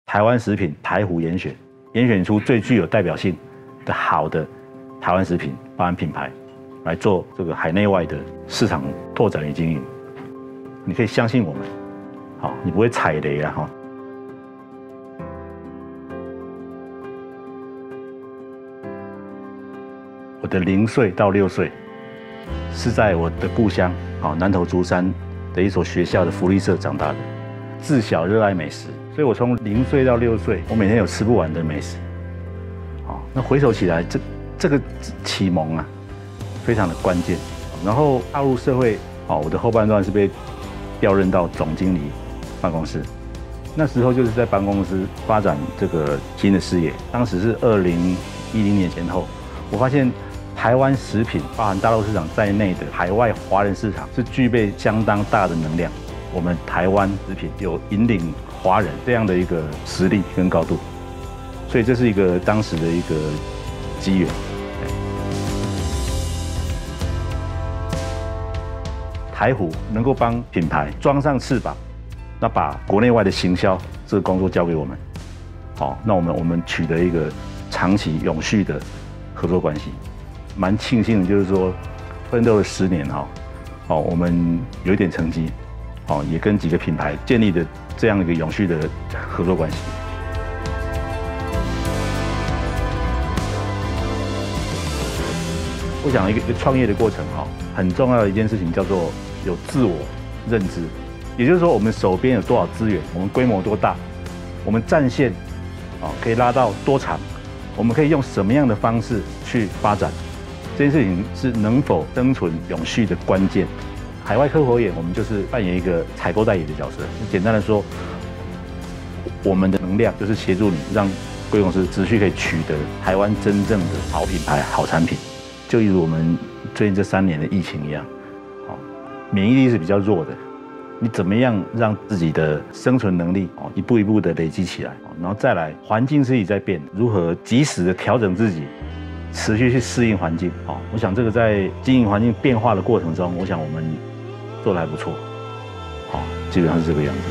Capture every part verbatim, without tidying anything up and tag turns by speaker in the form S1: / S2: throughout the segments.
S1: 台湾食品台湖严选，严选出最具有代表性的好的台湾食品，包含品牌，来做这个海内外的市场拓展与经营。你可以相信我们，好，你不会踩雷啊哈。我的零岁到六岁是在我的故乡，好南投竹山的一所学校的福利社长大的。自小热爱美食，所以我从零岁到六岁，我每天有吃不完的美食。好，那回首起来，这这个启蒙啊，非常的关键。然后踏入社会，哦，我的后半段是被调任到总经理办公室。那时候就是在办公室发展这个新的事业。当时是二零一零年前后，我发现台湾食品，包含大陆市场在内的海外华人市场，是具备相当大的能量。我们台湾食品有引领华人这样的一个实力跟高度，所以这是一个当时的一个机缘。台湖能够帮品牌装上翅膀，那把国内外的行销这个工作交给我们，好，那我们我们取得一个长期永续的合作关系，蛮庆幸的，就是说奋斗了十年哈，哦，我们有一点成绩。哦，也跟几个品牌建立的这样一个永续的合作关系。我想一个一个创业的过程哈，很重要的一件事情叫做有自我认知，也就是说我们手边有多少资源，我们规模多大，我们战线啊可以拉到多长，我们可以用什么样的方式去发展，这件事情是能否生存永续的关键。海外客活眼，我们就是扮演一个采购代理的角色。简单的说，我们的能量就是协助你，让贵公司持续可以取得台湾真正的好品牌、好产品。就一如我们最近这三年的疫情一样，哦，免疫力是比较弱的，你怎么样让自己的生存能力哦一步一步的累积起来，然后再来环境自己在变，如何及时的调整自己。持续去适应环境，哦，我想这个在经营环境变化的过程中，我想我们做得还不错，好，基本上是这个样子。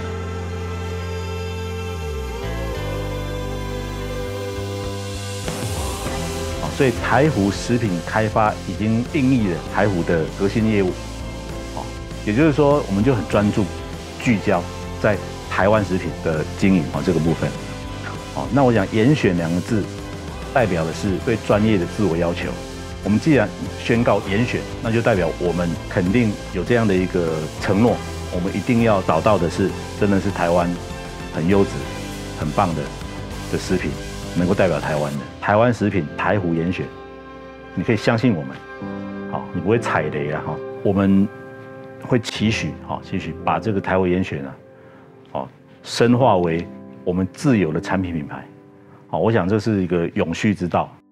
S1: 好，所以台湖食品开发已经定义了台湖的核心业务，好，也就是说，我们就很专注、聚焦在台湾食品的经营啊这个部分。好，那我讲严选两个字。代表的是对专业的自我要求。我们既然宣告严选，那就代表我们肯定有这样的一个承诺，我们一定要找到的是真的是台湾很优质、很棒的的食品，能够代表台湾的台湾食品台湖严选。你可以相信我们，好，你不会踩雷啊哈。我们会期许，好，期许把这个台湖严选啊，好，深化为我们自有的产品品牌。好，我想这是一个永续之道。